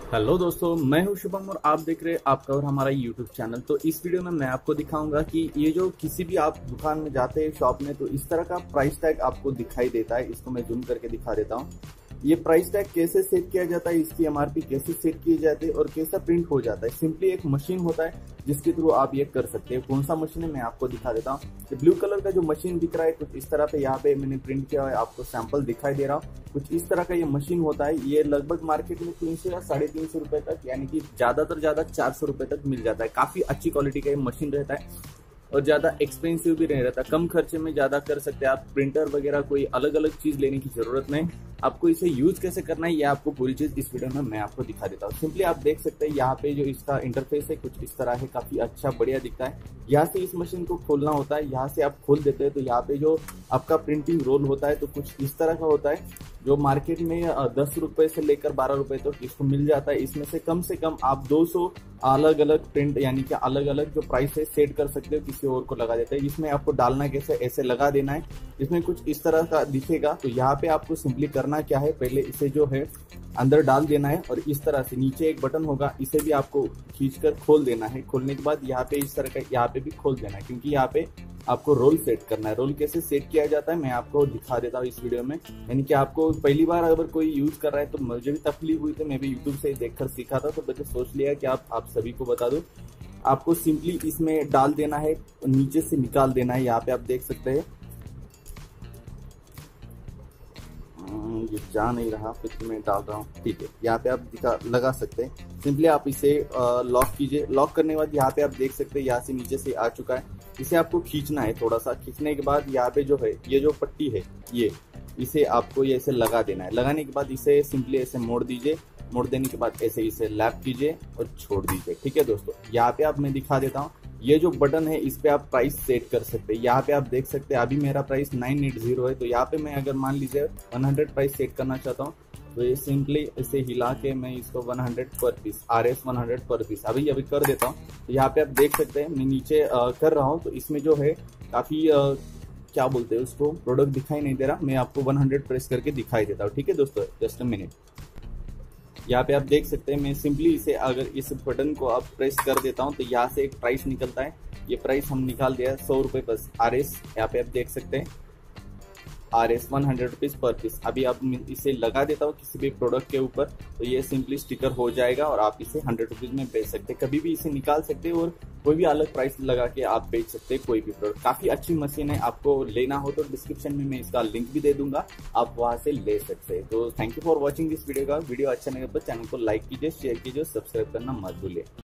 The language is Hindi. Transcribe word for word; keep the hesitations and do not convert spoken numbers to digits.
हेलो दोस्तों, मैं हूं शुभम और आप देख रहे हैं आपका और हमारा यूट्यूब चैनल। तो इस वीडियो में मैं आपको दिखाऊंगा कि ये जो किसी भी आप दुकान में जाते हैं शॉप में, तो इस तरह का प्राइस टैग आपको दिखाई देता है। इसको मैं जूम करके दिखा देता हूं। ये प्राइस टैग कैसे सेट किया जाता है, इसकी एमआरपी कैसे सेट की जाती है और कैसा प्रिंट हो जाता है। सिंपली एक मशीन होता है जिसके थ्रू आप ये कर सकते हैं। कौन सा मशीन है मैं आपको दिखा देता हूँ। ब्लू कलर का जो मशीन दिख रहा है कुछ इस तरह पे, यहाँ पे मैंने प्रिंट किया है, आपको सैंपल दिखाई दे रहा हूँ। कुछ इस तरह का ये मशीन होता है। ये लगभग मार्केट में तीन सौ या साढ़े तीन सौ रुपए तक, यानी कि ज्यादातर ज्यादा चार सौ रुपए तक मिल जाता है। काफी अच्छी क्वालिटी का ये मशीन रहता है और ज्यादा एक्सपेंसिव भी नहीं रहता। कम खर्चे में ज्यादा कर सकते हैं आप। प्रिंटर वगैरह कोई अलग अलग चीज लेने की जरूरत नहीं। आपको इसे यूज कैसे करना है ये आपको पूरी चीज इस वीडियो में मैं आपको दिखा देता हूँ। सिंपली आप देख सकते हैं यहाँ पे जो इसका इंटरफेस है कुछ इस तरह है, काफी अच्छा बढ़िया दिखता है। यहाँ से इस मशीन को खोलना होता है, यहाँ से आप खोल देते हैं तो यहाँ पे जो आपका प्रिंटिंग रोल होता है तो कुछ इस तरह का होता है, जो मार्केट में दस रुपए से लेकर बारह रुपए तक तो इसको मिल जाता है। इसमें से कम से कम आप दो सौ अलग अलग प्रिंट, यानी कि अलग अलग जो प्राइस है सेट कर सकते हो, किसी और को लगा देते हैं। इसमें आपको डालना कैसे, ऐसे लगा देना है। इसमें कुछ इस तरह का दिखेगा। तो यहाँ पे आपको सिंपली करना क्या है, पहले इसे जो है अंदर डाल देना है और इस तरह से नीचे एक बटन होगा, इसे भी आपको खींचकर खोल देना है। खोलने के बाद यहाँ पे इस तरह का यहाँ पे भी खोल देना है, क्योंकि यहाँ पे आपको रोल सेट करना है। रोल कैसे सेट किया जाता है मैं आपको दिखा देता हूँ इस वीडियो में। यानी कि आपको पहली बार अगर कोई यूज कर रहा है, तो मुझे भी तकलीफ हुई थी, मैं भी यूट्यूब से देखकर सीखा था, तो मैंने सोच लिया कि आप आप सभी को बता दूं। आपको सिंपली इसमें डाल देना है, नीचे से निकाल देना है। यहाँ पे आप देख सकते हैं ये जा नहीं रहा, फिर मैं डाल रहा हूँ। ठीक है, यहाँ पे आप दिखा लगा सकते हैं। सिंपली आप इसे लॉक कीजिए। लॉक करने के बाद यहाँ पे आप देख सकते हैं यहाँ से नीचे से आ चुका है। इसे आपको खींचना है थोड़ा सा। खींचने के बाद यहाँ पे जो है ये जो पट्टी है ये, इसे आपको ये ऐसे लगा देना है। लगाने के बाद इसे सिंपली ऐसे मोड़ दीजिए। मोड़ देने के बाद ऐसे इसे लैप कीजिए और छोड़ दीजिए। ठीक है दोस्तों, यहाँ पे आप मैं दिखा देता हूँ। ये जो बटन है इस पे आप प्राइस सेट कर सकते हैं। यहाँ पे आप देख सकते हैं अभी मेरा प्राइस नाइन एट जीरो है, तो यहाँ पे मैं अगर मान लीजिए हंड्रेड प्राइस सेट करना चाहता हूँ, तो ये सिंपली इसे हिला के मैं इसको hundred per piece, R S hundred per piece अभी अभी कर देता हूँ। तो यहाँ पे आप देख सकते हैं मैं नीचे आ, कर रहा हूँ। तो इसमें जो है काफी आ, क्या बोलते हैं उसको, प्रोडक्ट दिखाई नहीं दे रहा। मैं आपको हंड्रेड प्रेस करके दिखाई देता हूँ। ठीक है दोस्तों, जस्ट अ मिनट। यहाँ पे आप देख सकते हैं मैं सिंपली इसे अगर इस बटन को आप प्रेस कर देता हूँ तो यहाँ से एक प्राइस निकलता है। ये प्राइस हम निकाल दिया सौ रुपए बस, आर एस। यहाँ पे आप देख सकते हैं R S one hundred rupees per piece. अभी आप इसे लगा देता हूँ किसी भी प्रोडक्ट के ऊपर, तो ये सिंपली स्टिकर हो जाएगा और आप इसे हंड्रेड रुपीज में बेच सकते हैं। कभी भी इसे निकाल सकते हैं और कोई भी अलग प्राइस लगा के आप बेच सकते हैं कोई भी प्रोडक्ट। काफी अच्छी मशीन है, आपको लेना हो तो डिस्क्रिप्शन में मैं इसका लिंक भी दे दूंगा, आप वहां से ले सकते हैं। तो thank you for watching this video का। वीडियो अच्छा लगे तो चैनल को लाइक कीजिए, शेयर कीजिए, सब्सक्राइब करना मत भूलिए।